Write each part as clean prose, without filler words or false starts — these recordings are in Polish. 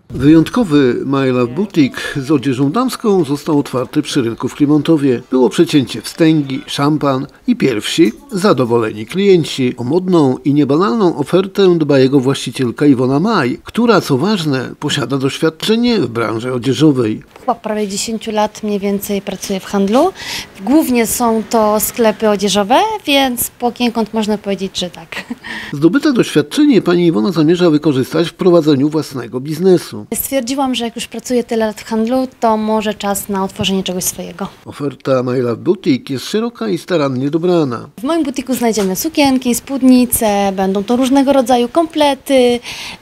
Wyjątkowy My Love Boutique z odzieżą damską został otwarty przy rynku w Klimontowie. Było przecięcie wstęgi, szampan i pierwsi zadowoleni klienci. O modną i niebanalną ofertę dba jego właścicielka Iwona Maj, która, co ważne, posiada doświadczenie w branży odzieżowej. Chyba prawie 10 lat mniej więcej pracuję w handlu. Głównie są to sklepy odzieżowe, więc poniekąd można powiedzieć, że tak. Zdobyte doświadczenie pani Iwona zamierza wykorzystać w prowadzeniu własnego biznesu. Stwierdziłam, że jak już pracuję tyle lat w handlu, to może czas na otworzenie czegoś swojego. Oferta My Love Boutique jest szeroka i starannie dobrana. W moim butiku znajdziemy sukienki, spódnice, będą to różnego rodzaju komplety,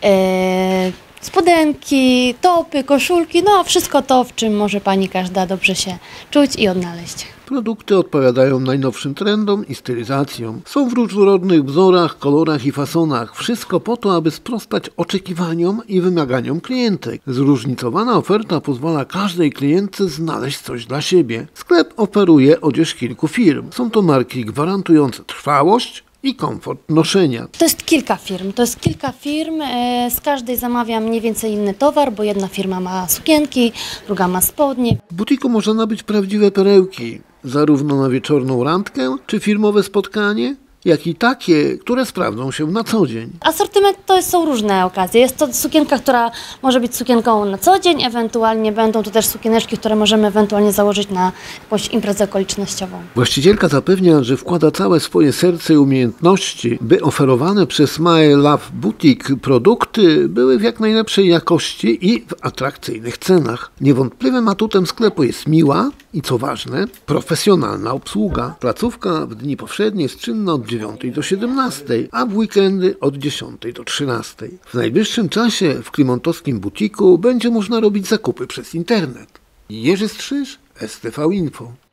spodenki, topy, koszulki, no wszystko to, w czym może pani każda dobrze się czuć i odnaleźć. Produkty odpowiadają najnowszym trendom i stylizacjom. Są w różnorodnych wzorach, kolorach i fasonach. Wszystko po to, aby sprostać oczekiwaniom i wymaganiom klientek. Zróżnicowana oferta pozwala każdej klientce znaleźć coś dla siebie. Sklep oferuje odzież kilku firm. Są to marki gwarantujące trwałość i komfort noszenia. To jest kilka firm, z każdej zamawiam mniej więcej inny towar, bo jedna firma ma sukienki, druga ma spodnie. W butiku można nabyć prawdziwe perełki, zarówno na wieczorną randkę czy firmowe spotkanie, jak i takie, które sprawdzą się na co dzień. Asortyment to są różne okazje. Jest to sukienka, która może być sukienką na co dzień, ewentualnie będą to też sukieneczki, które możemy ewentualnie założyć na jakąś imprezę okolicznościową. Właścicielka zapewnia, że wkłada całe swoje serce i umiejętności, by oferowane przez My Love Boutique produkty były w jak najlepszej jakości i w atrakcyjnych cenach. Niewątpliwym atutem sklepu jest miła i, co ważne, profesjonalna obsługa. Placówka w dni powszednie jest czynna od 9 do 17, a w weekendy od 10 do 13. W najbliższym czasie w klimontowskim butiku będzie można robić zakupy przez internet. Jerzy Strzyż, STV Info.